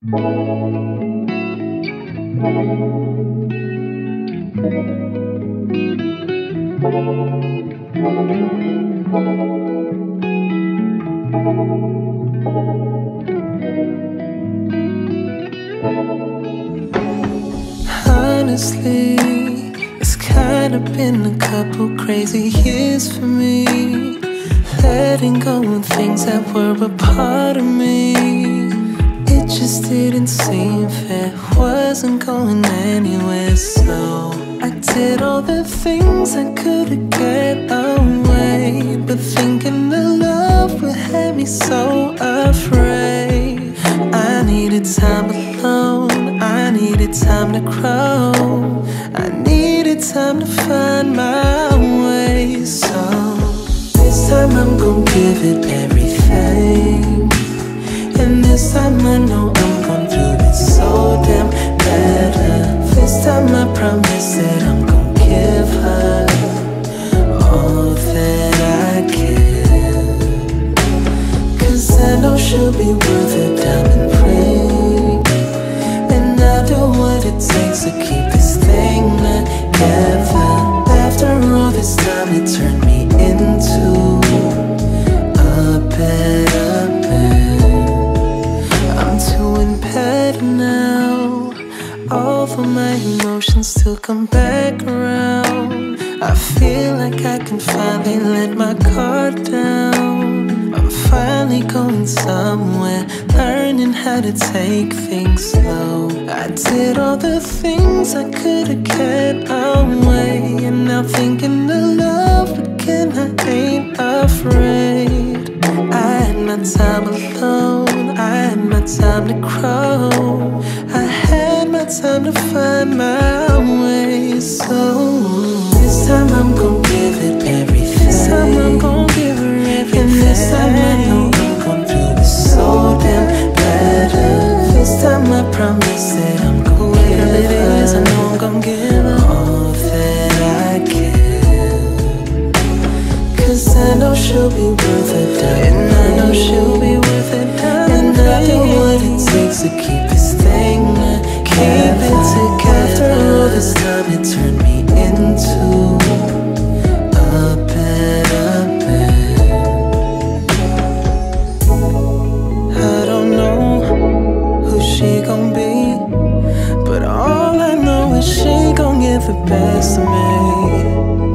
Honestly, it's kinda been a couple crazy years for me, letting go of things that were a part of me. It just didn't seem fair, wasn't going anywhere, so I did all the things I could to get away, but thinking the love would have me so afraid. I needed time alone, I needed time to grow, I needed time to find my way. So this time I'm gon' give it everything, and this time I know I'm gon' do it so damn better. This time I promise that I'm gon' give her all that I can, 'cause I know she'll be worth a diamond ring, and I'll do what it takes to keep this thing together. After all this time, it turned me into a better man. I'm doing better now, although my emotions still come back around. I feel like I can finally let my guard down. I'm finally going somewhere, learning how to take things slow. I did all the things I could to get away, and now thinking the love again, I ain't afraid. I had my time alone, I had my time to grow, I had my time to find my way. So this time I'm gon' give it everything, this time I'm gon' give her everything, and this time I know I'm gon' do it so damn better. This time I promise that I'm gon' whatever it is, I know I'm gon' give her all that I can, 'cause I know she'll be worth it, and I know she'll be worth it, and I do what it takes to keep this thing together. After all this time, it turned me into a better man. I don't know who she gon' be, but all I know is she gon' give the best of me.